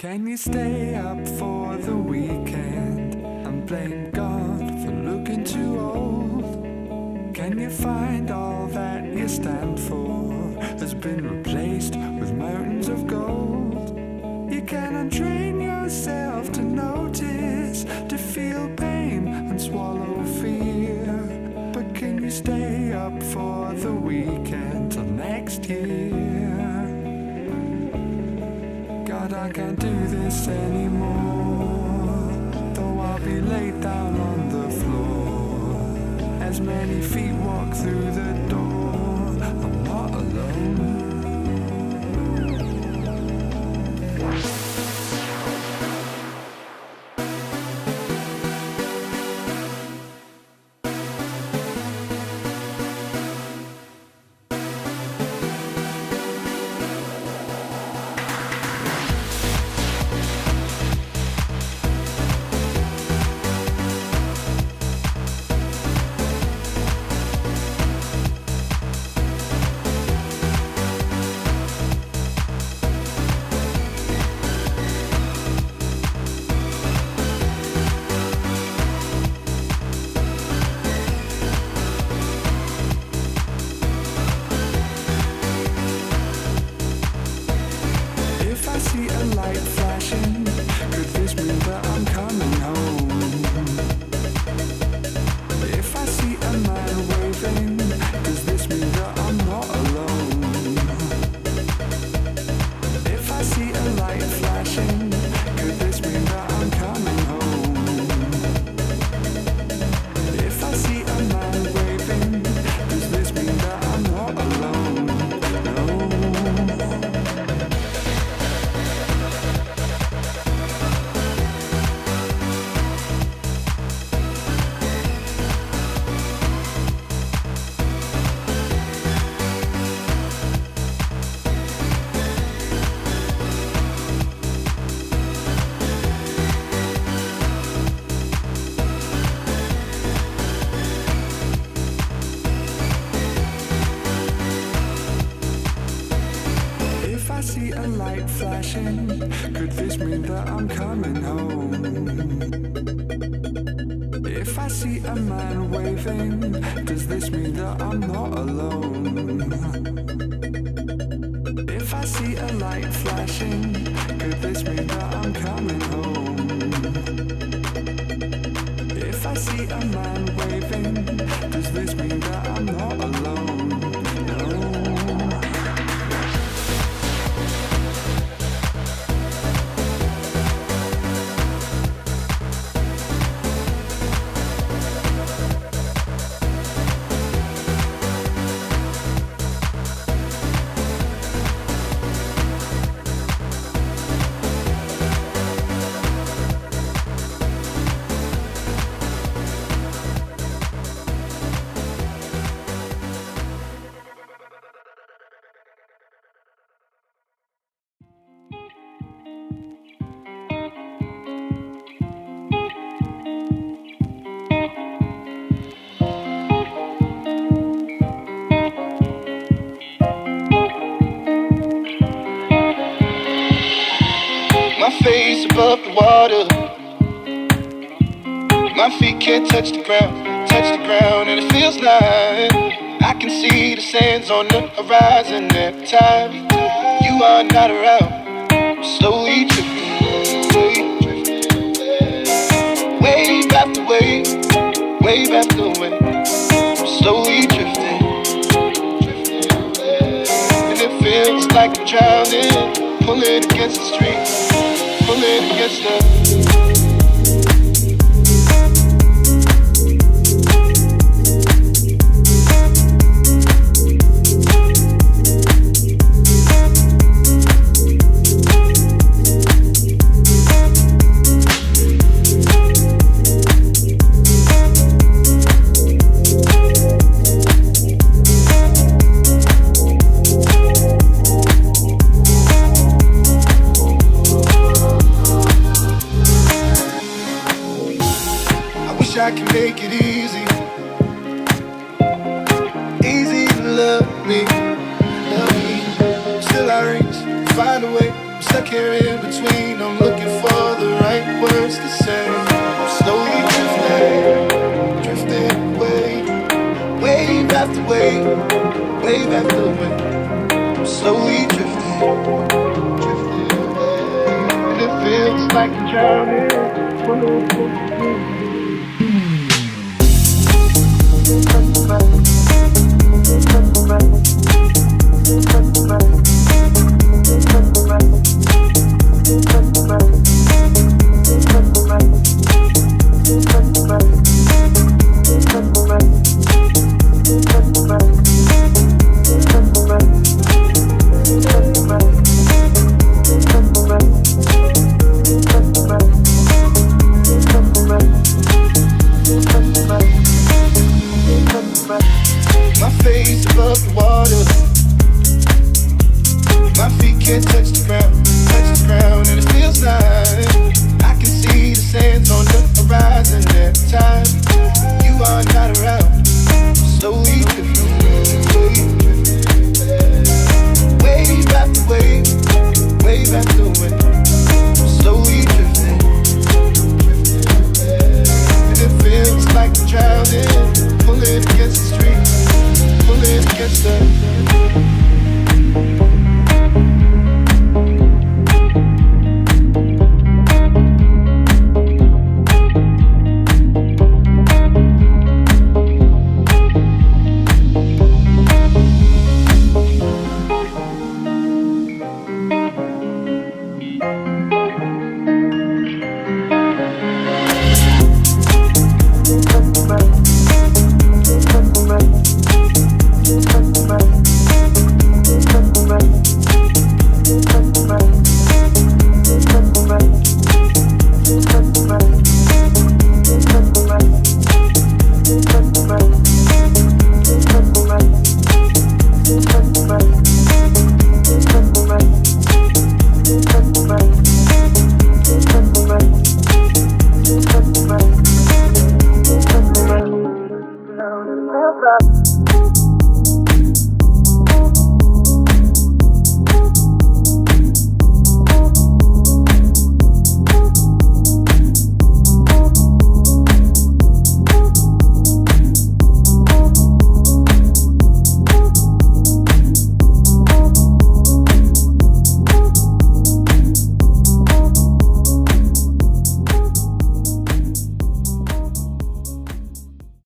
Can you stay up for the weekend and blame God for looking too old? Can you find all that you stand for has been replaced with mountains of gold? You can untrain yourself to notice, to feel pain and swallow fear. But can you stay up for the weekend till next year? God, I can't do this anymore, though I'll be laid down on the floor. As many feet walk through the door, I'm not alone. Could this mean that I'm coming home? If I see a man waving, does this mean that I'm not alone? If I see a light flashing, could this mean that I'm coming home? If I see a man waving, does this mean that I'm not alone? No. My face above the water, my feet can't touch the ground, and it feels like I can see the sands on the horizon every time you are not around. I'm slowly drifting away, wave after wave, wave after wave. I'm slowly drifting, and it feels like I'm drowning, pulling against the street. Pulling against the I can make it easy, easy to love me. Still I reach, find a way, I'm stuck here in between. I'm looking for the right words to say. I'm slowly drifting away. Wave after wave, wave after wave. I'm slowly drifting away. And it feels like I'm drowning.